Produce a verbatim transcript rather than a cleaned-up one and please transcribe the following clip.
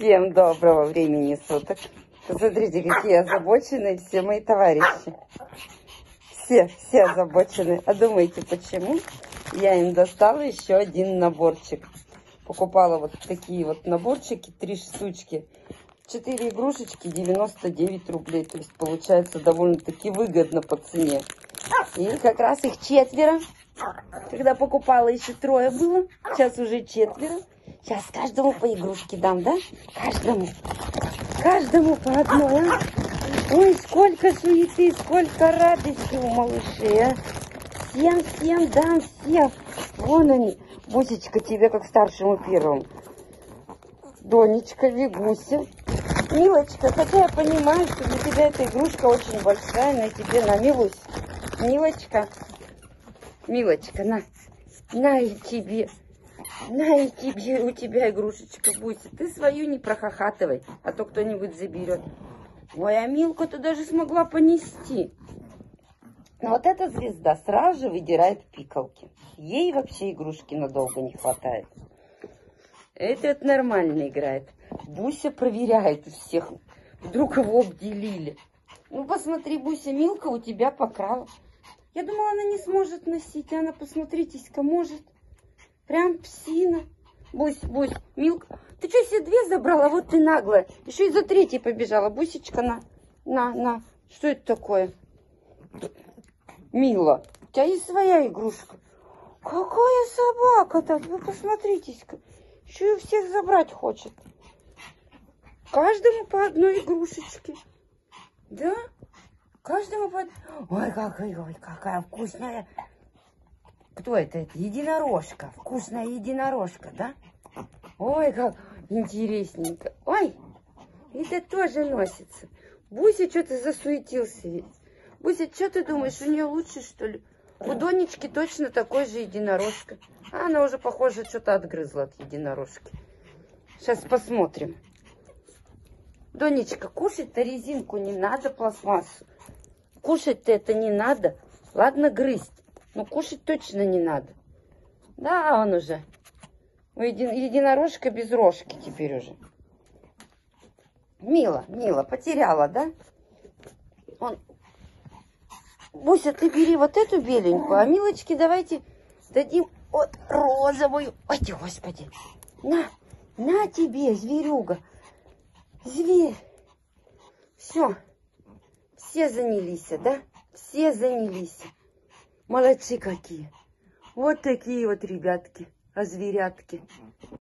Всем доброго времени суток. Посмотрите, какие озабоченные все мои товарищи. Все, все озабочены. А думаете, почему? Я им достала еще один наборчик. Покупала вот такие вот наборчики, три штучки. Четыре игрушечки, девяносто девять рублей. То есть получается довольно-таки выгодно по цене. И как раз их четверо. Когда покупала, еще трое было. Сейчас уже четверо. Сейчас каждому по игрушке дам, да? Каждому. Каждому по одной, а? Ой, сколько суеты, сколько радости у малышей, а? Всем, всем дам, всем. Вон они. Бусечка тебе как старшему первому. Донечка, Вигуся. Милочка, хотя я понимаю, что для тебя эта игрушка очень большая, но тебе на, Милусь. Милочка. Милочка, на. На и тебе. На и тебе, у тебя игрушечка, Буся. Ты свою не прохохатывай, а то кто-нибудь заберет. Ой, а Милку-то даже смогла понести. Но вот эта звезда сразу же выдирает пикалки. Ей вообще игрушки надолго не хватает. Этот нормально играет. Буся проверяет всех. Вдруг его обделили. Ну, посмотри, Буся, Милка у тебя покрала. Я думала, она не сможет носить. А она, посмотрите-ка, может. Прям псина. Бусь, Бусь, Милка. Ты что, все две забрала? Вот ты наглая. Еще и за третьей побежала. Бусечка, на, на, на. Что это такое? Мила, у тебя есть своя игрушка. Какая собака-то? Вы посмотрите-ка. Еще и у всех забрать хочет. Каждому по одной игрушечке. Да? Каждому по... Ой, какая, ой, какая вкусная. Кто это? Это единорожка. Вкусная единорожка, да? Ой, как интересненько. Ой, это тоже носится. Буся что-то засуетился весь. Буся, что ты думаешь, у нее лучше, что ли? У Донечки точно такой же единорожка. А она уже, похоже, что-то отгрызла от единорожки. Сейчас посмотрим. Донечка, кушать-то резинку не надо, пластмассу. Кушать-то это не надо. Ладно, грызть. Но кушать точно не надо. Да, он уже. Еди, единорожка без рожки теперь уже. Мила, Мила, потеряла, да? Он... Буся, ты бери вот эту беленькую, а Милочке давайте дадим вот розовую. Ой, господи. На, на тебе, зверюга. Зверь. Все. Все занялись, да? Все занялись. Молодцы какие. Вот такие вот ребятки, а зверятки.